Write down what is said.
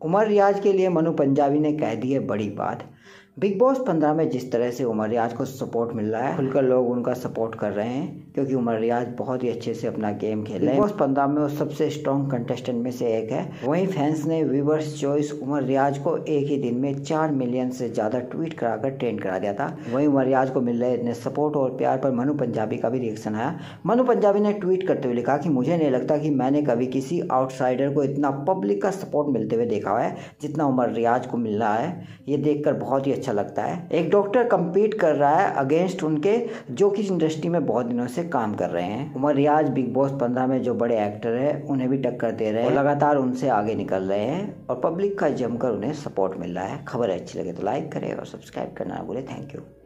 उमर रियाज के लिए मनु पंजाबी ने कह दी है बड़ी बात। बिग बॉस 15 में जिस तरह से उमर रियाज को सपोर्ट मिल रहा है, खुलकर लोग उनका सपोर्ट कर रहे हैं क्योंकि उमर रियाज बहुत ही अच्छे से अपना गेम खेल रहे हैं। बिग बॉस 15 में वो सबसे स्ट्रॉन्ग कंटेस्टेंट में से एक है। वहीं फैंस ने व्यूवर्स चॉइस उमर रियाज को एक ही दिन में 4 मिलियन से ज़्यादा ट्वीट कराकर ट्रेंड करा दिया था। वहीं उमर रियाज को मिल रहे इतने सपोर्ट और प्यार पर मनु पंजाबी का भी रिएक्शन आया। मनु पंजाबी ने ट्वीट करते हुए लिखा कि मुझे नहीं लगता कि मैंने कभी किसी आउटसाइडर को इतना पब्लिक का सपोर्ट मिलते हुए देखा है जितना उमर रियाज को मिल रहा है। ये देखकर बहुत ही अच्छा लगता है। एक डॉक्टर compete कर रहा है अगेंस्ट उनके जो कि इंडस्ट्री में बहुत दिनों से काम कर रहे हैं। उमर रियाज बिग बॉस 15 में जो बड़े एक्टर है उन्हें भी टक्कर दे रहे हैं और लगातार उनसे आगे निकल रहे हैं और पब्लिक का जमकर उन्हें सपोर्ट मिल रहा है। खबर अच्छी लगे तो लाइक करें और सब्सक्राइब करना ना भूलें। Thank you.